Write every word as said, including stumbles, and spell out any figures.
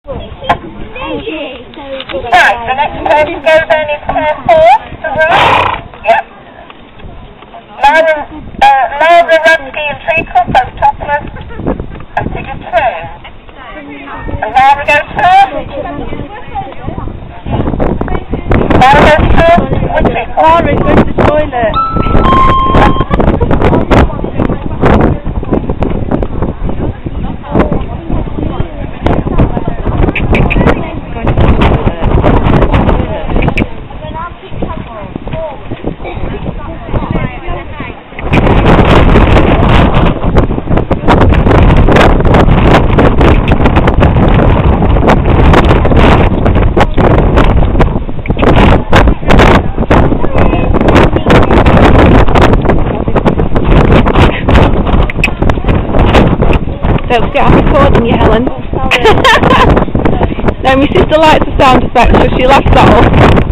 Right, the next place to go then is pair four, the room. Yep. Lara, uh, Lara, Rusty and Treacle, both topless. And take a turn. And Lara goes first. Lara goes first with Treacle. Lara is going to the toilet. Don't forget I'm recording you, Helen. No, my sister likes the sound effects, so she'll have that off.